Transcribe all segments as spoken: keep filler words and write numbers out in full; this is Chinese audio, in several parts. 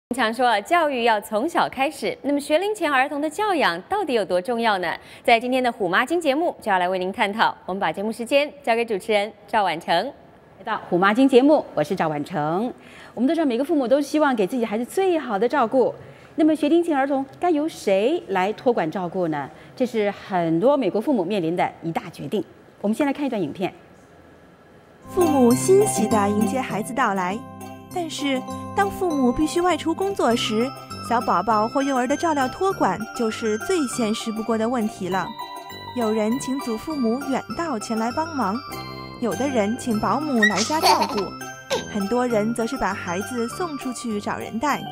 常说教育要从小开始，那么学龄前儿童的教养到底有多重要呢？在今天的虎妈经节目就要来为您探讨。我们把节目时间交给主持人赵婉成。 来到虎妈经节目，我是赵婉成。我们都知道，每个父母都希望给自己孩子最好的照顾。那么学龄前儿童该由谁来托管照顾呢？这是很多美国父母面临的一大决定。我们先来看一段影片。 父母欣喜地迎接孩子到来。但是，当父母必须外出工作时，小宝宝或幼儿的照料托管就是最现实不过的问题了。有人请祖父母远道前来帮忙，有的人请保姆来家照顾，很多人则是把孩子送出去找人带。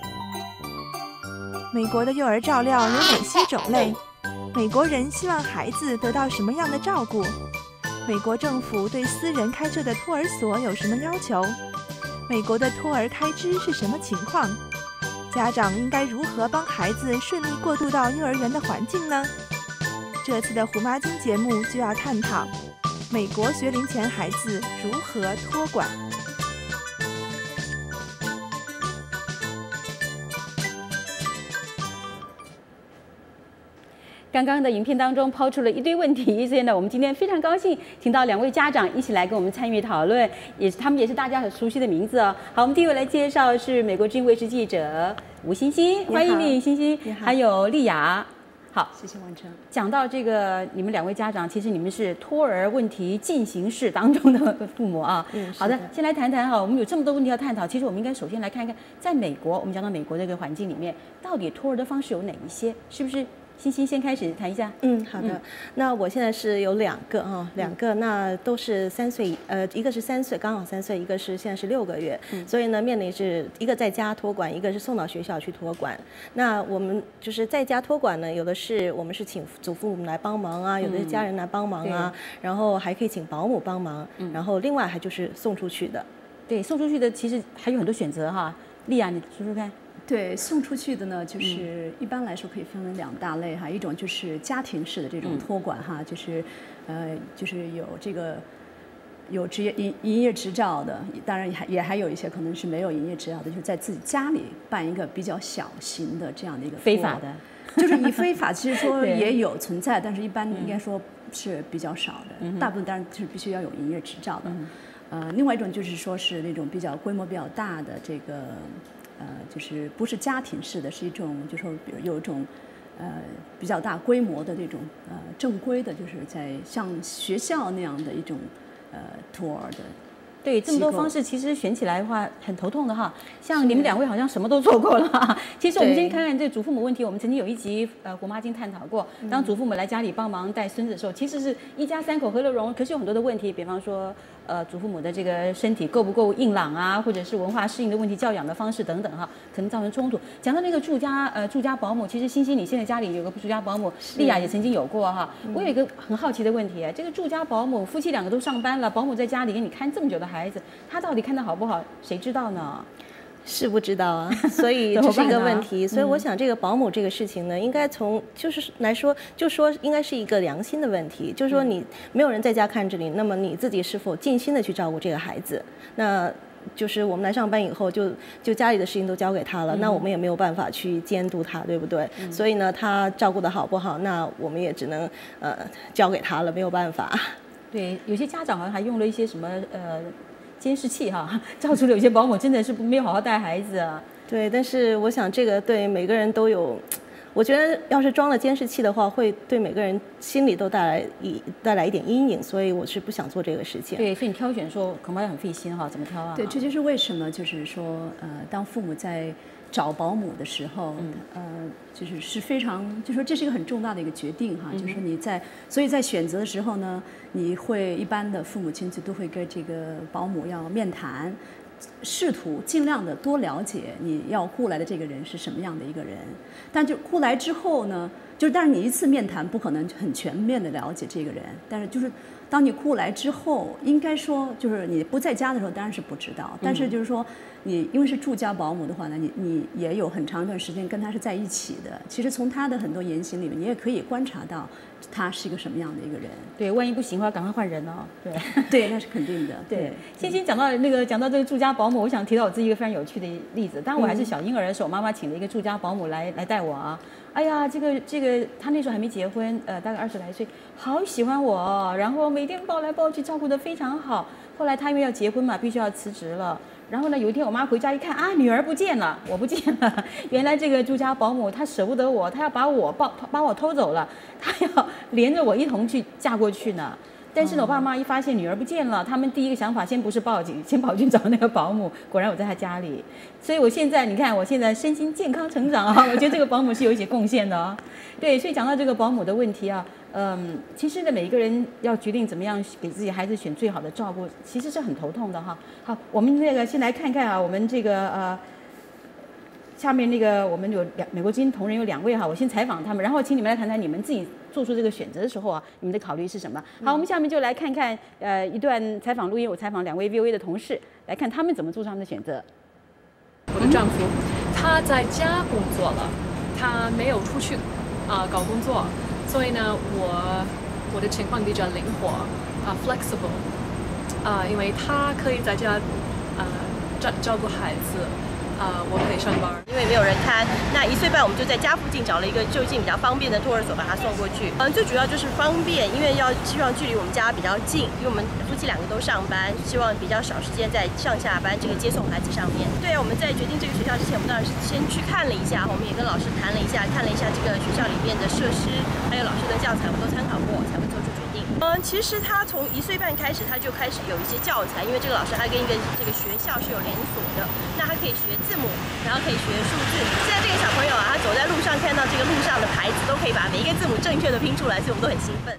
美国的幼儿照料有哪些种类？美国人希望孩子得到什么样的照顾？美国政府对私人开设的托儿所有什么要求？美国的托儿开支是什么情况？家长应该如何帮孩子顺利过渡到幼儿园的环境呢？这次的虎妈经节目就要探讨美国学龄前孩子如何托管。 刚刚的影片当中抛出了一堆问题，所以呢，我们今天非常高兴请到两位家长一起来跟我们参与讨论，也是他们也是大家很熟悉的名字哦。好，我们第一位来介绍是美国之音卫视记者吴欣欣，欢迎你，欣欣，还有丽雅。好， 谢谢婉成。 讲到这个，你们两位家长，其实你们是托儿问题进行式当中的父母啊。 嗯， 好的，先来谈谈哈，我们有这么多问题要探讨，其实我们应该首先来看一看，在美国，我们讲到美国这个环境里面，到底托儿的方式有哪一些？是不是？欣欣先开始谈一下。 嗯，好的。嗯、那我现在是有两个哈，两个，那都是三岁，呃，一个是三岁，刚好三岁，一个是现在是六个月，嗯、所以呢，面临是一个在家托管，一个是送到学校去托管。那我们就是在家托管呢，有的是我们是请祖父母来帮忙啊，有的是家人来帮忙啊，嗯、然后还可以请保姆帮忙，嗯、然后另外还就是送出去的。 对，送出去的其实还有很多选择哈。丽雅，你说说看。 对，送出去的呢，就是一般来说可以分为两大类哈，一种就是家庭式的这种托管哈，就是呃，就是有这个有职业营营业执照的，当然也还也还有一些可能是没有营业执照的，就是在自己家里办一个比较小型的这样的一个非法的， 就是以非法其实说也有存在，但是一般应该说是比较少的，大部分当然是必须要有营业执照的。呃，另外一种就是说是那种比较规模比较大的这个。呃，就是不是家庭式的，是一种，就是说，比如有一种，呃，比较大规模的这种，呃，正规的，就是在像学校那样的一种，呃，托儿的。 对，这么多方式，其实选起来的话很头痛的哈。像你们两位好像什么都做过了哈。其实我们先看看这祖父母问题，我们曾经有一集呃虎妈经探讨过，当祖父母来家里帮忙带孙子的时候，其实是一家三口和乐融融，可是有很多的问题，比方说呃祖父母的这个身体够不够硬朗啊，或者是文化适应的问题、教养的方式等等哈，可能造成冲突。讲到那个住家呃住家保姆，其实欣欣你现在家里有个住家保姆，丽雅也曾经有过哈。我有一个很好奇的问题，这个住家保姆夫妻两个都上班了，保姆在家里给你看这么久的孩子，他到底看得好不好，谁知道呢？ 是不知道啊，所以这是一个问题。所以我想，这个保姆这个事情呢，应该从就是来说，就说应该是一个良心的问题。就是说，你没有人在家看着你，那么你自己是否尽心的去照顾这个孩子？那就是我们来上班以后就，就就家里的事情都交给他了，那我们也没有办法去监督他，对不对？所以呢，他照顾得好不好，那我们也只能呃交给他了，没有办法。 对，有些家长好像还用了一些什么呃监视器哈，照出了有些保姆真的是没有好好带孩子啊。 对，但是我想这个对每个人都有，我觉得要是装了监视器的话，会对每个人心里都带来一带来一点阴影，所以我是不想做这个事情。 对，所以你挑选说恐怕要很费心哈，怎么挑啊？ 对，这就是为什么就是说呃，当父母在找保姆的时候，嗯、呃，就是是非常，就说这是一个很重大的一个决定哈，嗯、就是你在，所以在选择的时候呢，你会一般的父母亲就都会跟这个保姆要面谈，试图尽量的多了解你要雇来的这个人是什么样的一个人，但就雇来之后呢，就是但是你一次面谈不可能很全面的了解这个人，但是就是当你雇来之后，应该说就是你不在家的时候当然是不知道，但是就是说你因为是住家保姆的话呢，你你也有很长一段时间跟他是在一起的。其实从他的很多言行里面，你也可以观察到他是一个什么样的一个人。 对，万一不行的话，赶快换人哦。对， 对，那是肯定的。 对，欣欣讲到那个讲到这个住家保姆，我想提到我自己一个非常有趣的例子。当我还是小婴儿的时候，我妈妈请了一个住家保姆来来带我啊。哎呀，这个这个，他那时候还没结婚，呃，大概二十来岁，好喜欢我哦，然后每天抱来抱去，照顾得非常好。后来他因为要结婚嘛，必须要辞职了。然后呢，有一天我妈回家一看啊，女儿不见了，我不见了。原来这个住家保姆她舍不得我，她要把我抱把我偷走了，她要连着我一同去嫁过去呢。但是呢，我爸妈一发现女儿不见了，他们第一个想法先不是报警，先跑去找那个保姆。果然我在他家里，所以我现在你看，我现在身心健康成长啊，我觉得这个保姆是有一些贡献的啊。对，所以讲到这个保姆的问题啊，嗯，其实呢，每一个人要决定怎么样给自己孩子选最好的照顾，其实是很头痛的哈。好，我们那个先来看看啊，我们这个呃。下面那个我们有两美国之音同仁有两位哈，我先采访他们，然后请你们来谈谈你们自己做出这个选择的时候啊，你们的考虑是什么？好，我们下面就来看看呃一段采访录音，我采访两位 V O A 的同事，来看他们怎么做出他们的选择。 我的丈夫他在家工作了，他没有出去啊、呃、搞工作，所以呢，我我的情况比较灵活啊、呃、flexible 啊、呃，因为他可以在家啊、呃、照照顾孩子。啊、呃，我可以上班， 因为没有人看。那一岁半，我们就在家附近找了一个就近比较方便的托儿所，把他送过去。嗯，最主要就是方便，因为要希望距离我们家比较近，因为我们夫妻两个都上班，希望比较少时间在上下班这个接送孩子上面。对啊，我们在决定这个学校之前，我们当然是先去看了一下，我们也跟老师谈了一下，看了一下这个学校里面的设施，还有老师的教材，我们都参考过，才会做出决定。嗯，其实他从一岁半开始，他就开始有一些教材，因为这个老师他跟一个这个学校是有连锁的，那他可以学字母，然后可以学数字。现在这个小朋友啊，他走在路上看到这个路上的牌子，都可以把每一个字母正确的拼出来，所以我们都很兴奋。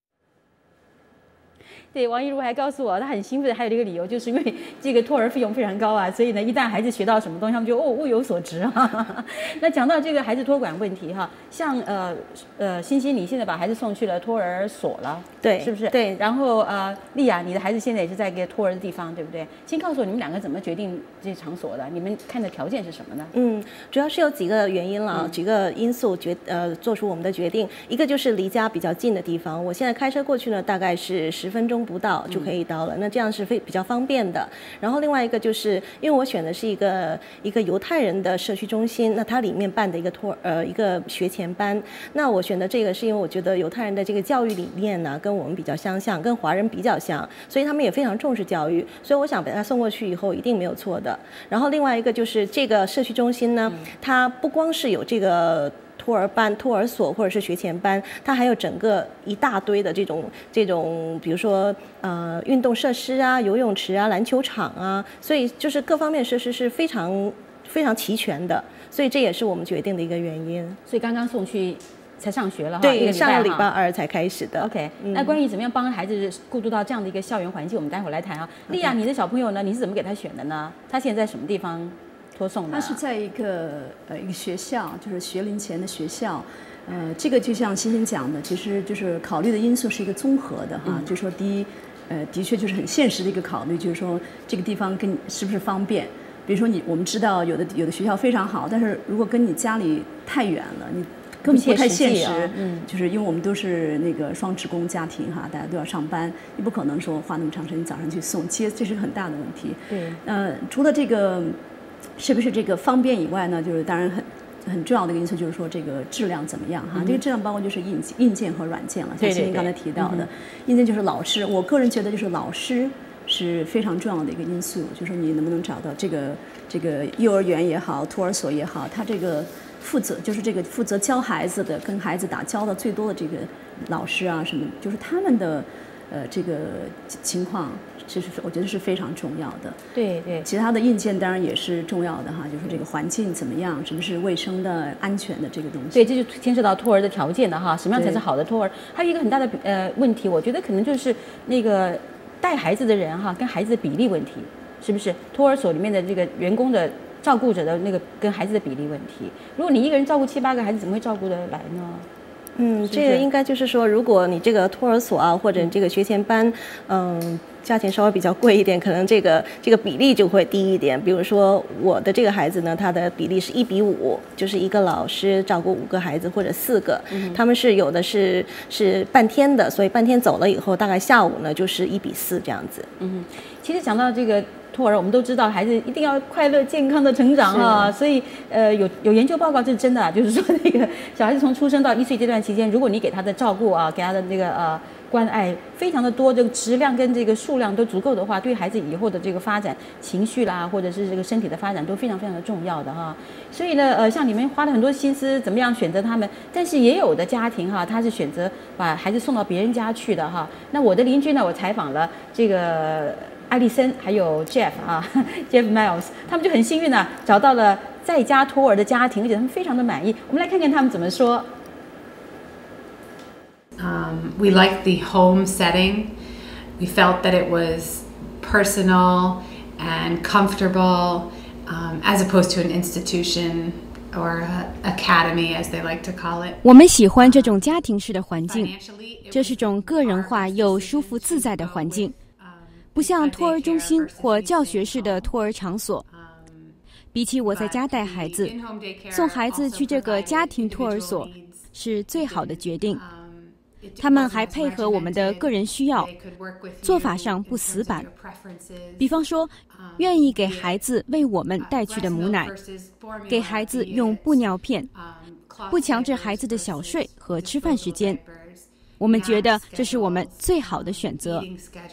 对，王一如还告诉我，他很兴奋，还有这个理由，就是因为这个托儿费用非常高啊，所以呢，一旦孩子学到什么东西，他们就哦物有所值啊。那讲到这个孩子托管问题哈，像呃呃欣欣，你现在把孩子送去了托儿所了， 对， 是不是？ 对。 然后呃，丽亚，你的孩子现在也是在一个托儿的地方，对不对？先告诉我你们两个怎么决定这些场所的？你们看的条件是什么呢？ 嗯，主要是有几个原因了，嗯、几个因素决呃做出我们的决定。一个就是离家比较近的地方，我现在开车过去呢，大概是十分钟不到就可以到了，嗯、那这样是非比较方便的。然后另外一个就是因为我选的是一个一个犹太人的社区中心，那它里面办的一个托呃一个学前班，那我选的这个是因为我觉得犹太人的这个教育理念呢跟我们比较相像，跟华人比较像，所以他们也非常重视教育，所以我想把他送过去以后一定没有错的。然后另外一个就是这个社区中心呢，嗯、它不光是有这个托儿班、托儿所或者是学前班，它还有整个一大堆的这种这种，比如说呃运动设施啊、游泳池啊、篮球场啊，所以就是各方面设施是非常非常齐全的，所以这也是我们决定的一个原因。 所以刚刚送去才上学了哈， 对，上个礼拜二才开始的。 OK，、嗯、那关于怎么样帮孩子过渡到这样的一个校园环境，我们待会儿来谈啊。丽亚，你的小朋友呢？你是怎么给他选的呢？他现在在什么地方托送的？ 他是在一个呃一个学校，就是学龄前的学校。呃，这个就像欣欣讲的，其实就是考虑的因素是一个综合的哈。嗯、就是说第一，呃，的确就是很现实的一个考虑，就是说这个地方跟你是不是方便。比如说你，我们知道有的有的学校非常好，但是如果跟你家里太远了，你根本不太现实。啊、嗯，就是因为我们都是那个双职工家庭哈，大家都要上班，你不可能说花那么长时间早上去送，其实这是很大的问题。 对。 呃，除了这个是不是这个方便以外呢，就是当然很很重要的一个因素就是说这个质量怎么样哈？嗯、这个质量包括就是硬硬件和软件了，像欣欣刚才提到的，嗯、硬件就是老师，我个人觉得就是老师是非常重要的一个因素，就是说你能不能找到这个这个幼儿园也好，托儿所也好，他这个负责就是这个负责教孩子的，跟孩子打交道最多的这个老师啊什么，就是他们的呃这个情况。其实我觉得是非常重要的。 对对， 其他的硬件当然也是重要的哈，就是这个环境怎么样，什么是卫生的、安全的这个东西。 对，这就牵涉到托儿的条件了哈，什么样才是好的托儿？还有一个很大的呃问题，我觉得可能就是那个带孩子的人哈，跟孩子的比例问题，是不是？托儿所里面的这个员工的照顾者的那个跟孩子的比例问题，如果你一个人照顾七八个孩子，怎么会照顾得来呢？ 嗯，这个应该就是说，如果你这个托儿所啊，或者你这个学前班，嗯。价钱稍微比较贵一点，可能这个这个比例就会低一点。比如说我的这个孩子呢，他的比例是一比五，就是一个老师照顾五个孩子或者四个。嗯、他们是有的是是半天的，所以半天走了以后，大概下午呢就是一比四这样子。 嗯，其实讲到这个托儿，我们都知道孩子一定要快乐健康的成长啊，所以呃有有研究报告这是真的啊，就是说那个小孩子从出生到一岁这段期间，如果你给他的照顾啊，给他的那个呃。关爱非常的多，这个质量跟这个数量都足够的话，对孩子以后的这个发展、情绪啦，或者是这个身体的发展都非常非常的重要的哈。所以呢，呃，像你们花了很多心思，怎么样选择他们？但是也有的家庭哈，他是选择把孩子送到别人家去的哈。那我的邻居呢，我采访了这个艾丽森还有 Jeff 啊 ，Jeff Miles， 他们就很幸运呢，找到了在家托儿的家庭，而且他们非常的满意。我们来看看他们怎么说。 Um, we liked the home setting. We felt that it was personal and comfortable, um, as opposed to an institution or a academy, as they like to call it. 我们喜欢这种家庭式的环境，这是种个人化又舒服自在的环境，不像托儿中心或教学式的托儿场所。比起我在家带孩子，送孩子去这个家庭托儿所是最好的决定。他们还配合我们的个人需要，做法上不死板。比方说，愿意给孩子为我们带去的母奶，给孩子用布尿片，不强制孩子的小睡和吃饭时间。我们觉得这是我们最好的选择。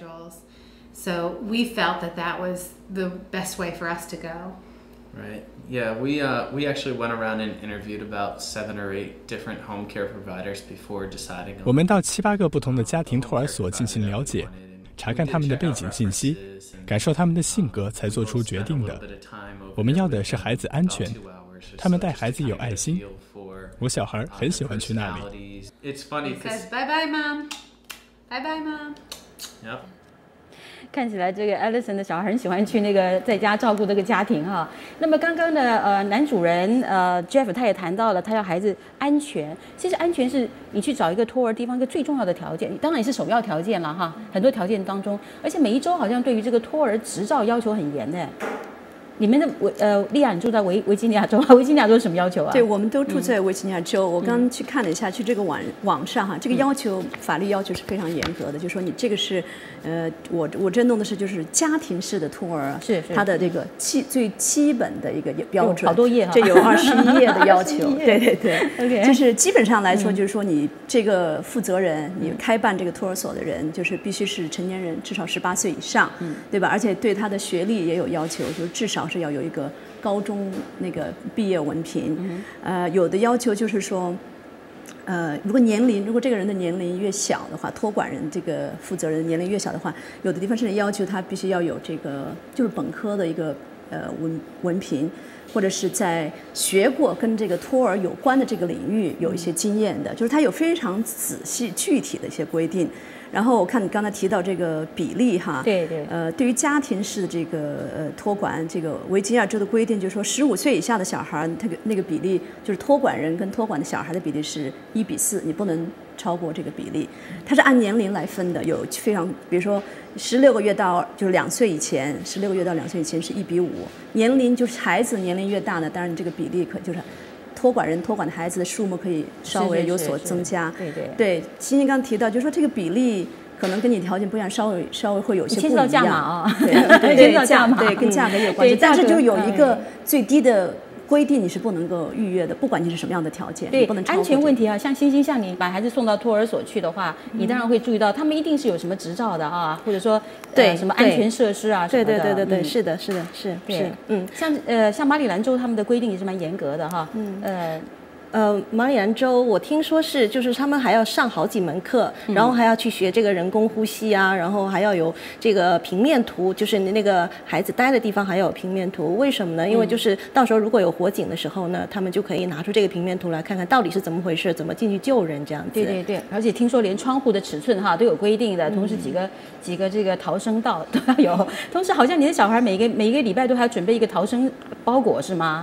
So we felt that that was the best way for us to go. Right. Yeah, we uh, we actually went around and interviewed about seven or eight different home care providers before deciding. 我们到七八个不同的家庭托儿所进行了解，查看他们的背景信息，感受他们的性格，才做出决定的。我们要的是孩子安全，他们带孩子有爱心。我小孩很喜欢去那里。 It's funny. It says bye bye mom, bye bye mom. Yep. 看起来这个 Allison 的小孩很喜欢去那个在家照顾这个家庭哈。那么刚刚的呃男主人呃 Jeff 他也谈到了，他要孩子安全。其实安全是你去找一个托儿地方一个最重要的条件，当然也是首要条件了哈。很多条件当中，而且每一州好像对于这个托儿执照要求很严的。你们的维呃，利亚，你住在维维吉尼亚州啊？维吉尼亚州是什么要求啊？ 对，我们都住在维吉尼亚州。嗯、我刚去看了一下，去这个网网上哈，这个要求、嗯、法律要求是非常严格的，就是说你这个是，呃，我我这弄的是就是家庭式的托儿， 是是它的这个基最基本的一个标准， 好多页哈， 这有二十一页的要求，对对对 ，OK， 就是基本上来说，就是说你这个负责人，你开办这个托儿所的人，就是必须是成年人，至少十八岁以上，嗯，对吧？而且对他的学历也有要求，就是至少是要有一个高中那个毕业文凭，嗯、呃，有的要求就是说，呃，如果年龄，如果这个人的年龄越小的话，托管人这个负责人年龄越小的话，有的地方甚至要求他必须要有这个就是本科的一个呃文文凭，或者是在学过跟这个托儿有关的这个领域有一些经验的，就是他有非常仔细具体的一些规定。然后我看你刚才提到这个比例哈， 对对， 呃，对于家庭式的这个呃托管，这个维吉尼亚州的规定就是说，十五岁以下的小孩，他个那个比例就是托管人跟托管的小孩的比例是一比四，你不能超过这个比例。它是按年龄来分的，有非常，比如说十六个月到就是两岁以前，十六个月到两岁以前是一比五，年龄就是孩子年龄越大呢，当然这个比例可就是。托管人托管的孩子的数目可以稍微有所增加， 是是是是对对对。欣欣刚提到，就是说这个比例可能跟你条件不一样，稍微稍微会有一些不一样。 牵涉到价码啊， 对对牵涉到价码， 对跟价格也有关系。但是就有一个最低的规定，你是不能够预约的，不管你是什么样的条件， 对， 不能超过。 安全问题啊，像欣欣，像你把孩子送到托儿所去的话，你当然会注意到，他们一定是有什么执照的啊，或者说对什么安全设施啊什么的。 对对对对对，是的，是的，是是， 嗯，像呃像马里兰州他们的规定也是蛮严格的哈，嗯呃。 呃，马里兰州我听说是，就是他们还要上好几门课，嗯、然后还要去学这个人工呼吸啊，然后还要有这个平面图，就是你那个孩子待的地方还有平面图。为什么呢？因为就是到时候如果有火警的时候呢，他们就可以拿出这个平面图来看看到底是怎么回事，怎么进去救人这样子。 对对对，而且听说连窗户的尺寸哈都有规定的，同时几个、嗯、几个这个逃生道都要有，同时好像你的小孩每个每一个礼拜都还要准备一个逃生包裹是吗？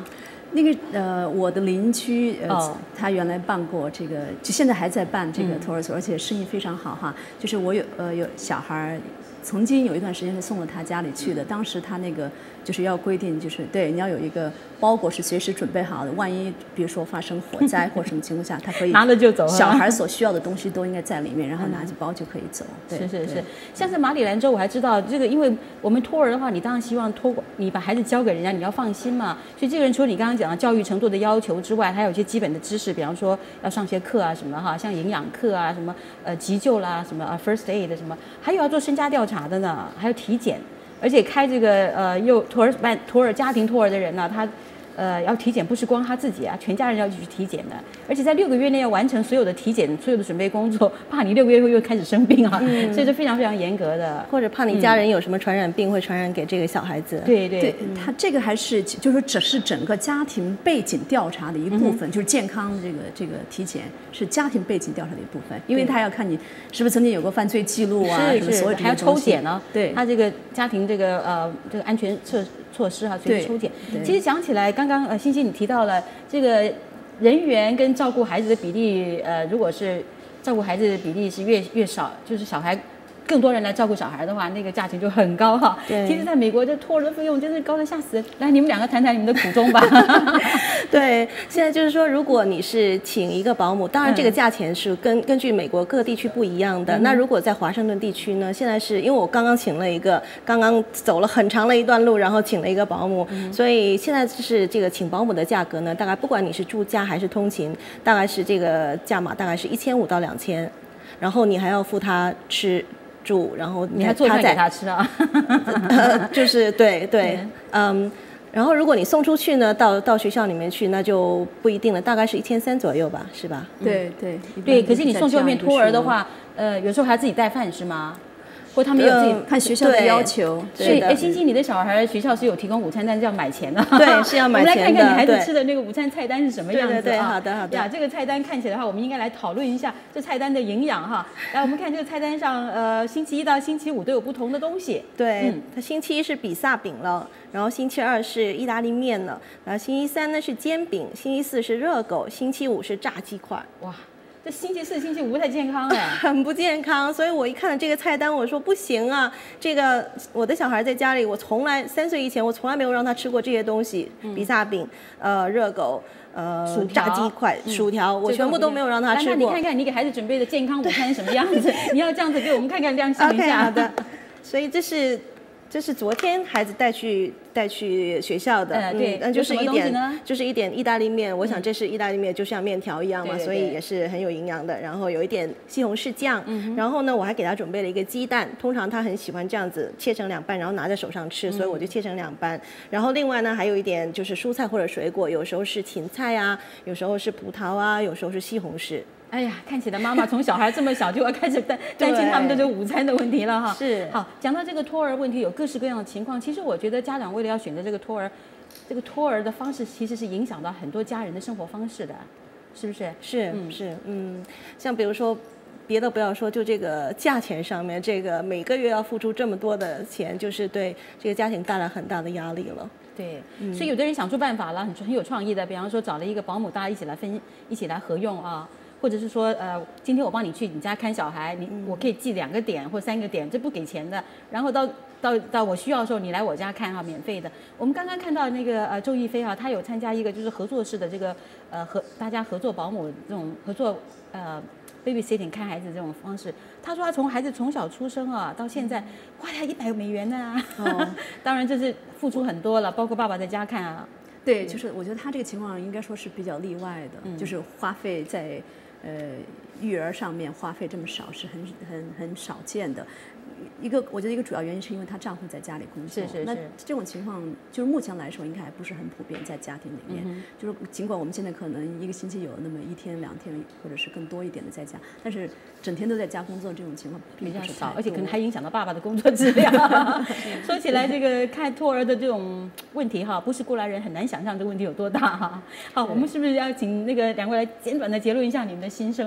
那个呃，我的邻居呃， 哦他原来办过这个，就现在还在办这个托儿所，而且生意非常好哈。就是我有呃有小孩儿，曾经有一段时间是送到他家里去的，当时他那个就是要规定，就是对你要有一个包裹是随时准备好的，万一比如说发生火灾或什么情况下，他可以拿了就走， 小孩所需要的东西都应该在里面，然后拿起包就可以走。对是是是，像是马里兰州，我还知道这个，因为我们托儿的话，你当然希望托你把孩子交给人家，你要放心嘛。所以这个人除了你刚刚讲的教育程度的要求之外，还有一些基本的知识，比方说要上些课啊什么哈，像营养课啊什么呃急救啦什么啊 first aid 什么，还有要做身家调查的呢，还有体检。而且开这个呃幼托儿办托儿家庭托儿的人呢，他呃要体检不是光他自己啊，全家人要一起去体检的，而且在六个月内要完成所有的体检、所有的准备工作，怕你六个月后又开始生病啊，嗯、所以是非常非常严格的， 或者怕你家人有什么传染病、嗯、会传染给这个小孩子。 对对， 对他这个还是就是说只是整个家庭背景调查的一部分，嗯、就是健康这个这个体检是家庭背景调查的一部分，因为他要看你是不是曾经有过犯罪记录啊， 是是， 所有还要抽检呢。 对， 他这个家庭这个呃这个安全措措施哈，随时抽检。其实讲起来，刚刚呃欣欣你提到了这个人员跟照顾孩子的比例，呃，如果是照顾孩子的比例是越越少，就是小孩更多人来照顾小孩的话，那个价钱就很高哈。其实在美国这托儿的费用真是高得吓死人。来，你们两个谈谈你们的苦衷吧。 对，现在就是说，如果你是请一个保姆，当然这个价钱是根根据美国各地区不一样的。嗯、那如果在华盛顿地区呢，现在是因为我刚刚请了一个，刚刚走了很长的一段路，然后请了一个保姆，嗯、所以现在就是这个请保姆的价格呢，大概不管你是住家还是通勤，大概是这个价码大概是一千五到两千，然后你还要付他吃。住，然后你还做饭给他吃啊？ 呃、就是对对，嗯，然后如果你送出去呢，到到学校里面去，那就不一定了，大概是一千三左右吧，是吧？ 对对对。可是你送去外面托儿的话，呃，有时候还自己带饭是吗？或他们有自己、 嗯、看学校的要求， 所以哎，欣欣，你的小孩学校是有提供午餐，但是要买钱的。 对，是要买钱的。 我们来看看你孩子吃的那个午餐菜单是什么样子啊？ 对对对，好的好的。 呀，这个菜单看起来的话，我们应该来讨论一下这菜单的营养哈。来，我们看这个菜单上，呃，星期一到星期五都有不同的东西。 对，嗯、它星期一是比萨饼了，然后星期二是意大利面了，然后星期三呢是煎饼，星期四是热狗，星期五是炸鸡块。 哇！这星期四、星期五不太健康哎， 很不健康。所以我一看到这个菜单，我说不行啊，这个我的小孩在家里，我从来三岁以前我从来没有让他吃过这些东西，嗯、比萨饼、呃热狗、呃炸鸡块、嗯、薯条，我全部都没有让他吃过。 那你看看你给孩子准备的健康午餐什么样子？你要这样子给我们看看亮相一下。 Okay, 好的。所以这是。这是昨天孩子带去带去学校的， 嗯，对， 嗯，就是一点就是一点意大利面，我想这是意大利面，就像面条一样嘛， 嗯、 所以也是很有营养的。然后有一点西红柿酱，嗯、然后呢，我还给他准备了一个鸡蛋，通常他很喜欢这样子切成两半，然后拿在手上吃，所以我就切成两半。嗯、然后另外呢，还有一点就是蔬菜或者水果，有时候是芹菜啊，有时候是葡萄啊，有时候是西红柿。 哎呀，看起来妈妈从小孩这么小就要开始担担心他们的这个午餐的问题了哈。 是。 好，讲到这个托儿问题，有各式各样的情况。其实我觉得家长为了要选择这个托儿，这个托儿的方式其实是影响到很多家人的生活方式的，是不是？ 是，嗯、是，嗯，像比如说。别的不要说，就这个价钱上面，这个每个月要付出这么多的钱，就是对这个家庭带来很大的压力了。 对，嗯、所以有的人想出办法了，很很有创意的，比方说找了一个保姆，大家一起来分，一起来合用啊。或者是说，呃，今天我帮你去你家看小孩，你、嗯、我可以记两个点或三个点，这不给钱的。然后到到到我需要的时候，你来我家看哈，免费的。我们刚刚看到那个呃周亦菲啊，她有参加一个就是合作式的这个呃合大家合作保姆这种合作呃 babysitting 看孩子这种方式。她说她从孩子从小出生啊到现在花了一百美元呢、啊。哦，当然这是付出很多了，包括爸爸在家看啊。 对，就是我觉得他这个情况应该说是比较例外的，嗯、就是花费在。呃，育儿上面花费这么少是很很很少见的。一个，我觉得一个主要原因是因为她丈夫在家里工作。 是是是。 那这种情况就是目前来说应该还不是很普遍在家庭里面。嗯、就是尽管我们现在可能一个星期有那么一天两天，或者是更多一点的在家，但是整天都在家工作这种情况比较少，而且可能还影响到爸爸的工作质量。说起来，这个看托儿的这种问题哈，不是过来人很难想象这个问题有多大哈。好，我们是不是要请那个两位来简短的结论一下你们的心声？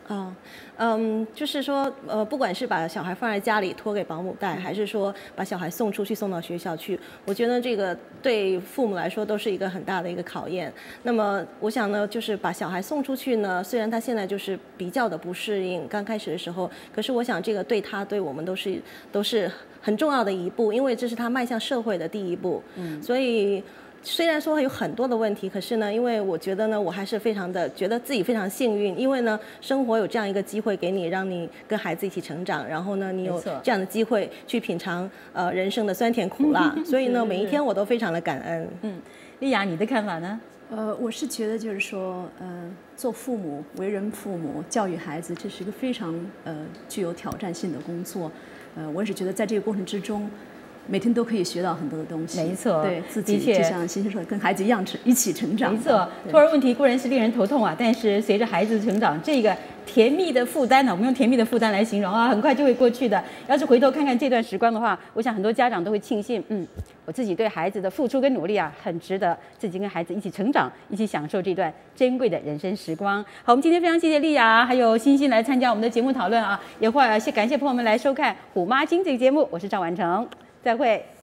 啊，嗯，就是说，呃，不管是把小孩放在家里托给保姆带，还是说把小孩送出去送到学校去，我觉得这个对父母来说都是一个很大的一个考验。那么，我想呢，就是把小孩送出去呢，虽然他现在就是比较的不适应，刚开始的时候，可是我想这个对他对我们都是都是很重要的一步，因为这是他迈向社会的第一步。嗯，所以。虽然说有很多的问题，可是呢，因为我觉得呢，我还是非常的觉得自己非常幸运，因为呢，生活有这样一个机会给你，让你跟孩子一起成长，然后呢，你有这样的机会去品尝呃人生的酸甜苦辣，所以呢，每一天我都非常的感恩。 嗯，丽雅，你的看法呢？ 呃，我是觉得就是说，呃，做父母、为人父母、教育孩子，这是一个非常呃具有挑战性的工作。呃，我也是觉得在这个过程之中。每天都可以学到很多的东西， 没错， 对自己就像欣欣说的，跟孩子一样成一起成长。 没错，托儿问题固然是令人头痛啊，但是随着孩子成长，这个甜蜜的负担呢，我们用甜蜜的负担来形容啊，很快就会过去的。要是回头看看这段时光的话，我想很多家长都会庆幸，嗯，我自己对孩子的付出跟努力啊，很值得，自己跟孩子一起成长，一起享受这段珍贵的人生时光。好，我们今天非常谢谢丽雅还有欣欣来参加我们的节目讨论啊，也会感谢朋友们来收看《虎妈经》这个节目，我是赵婉成。再会。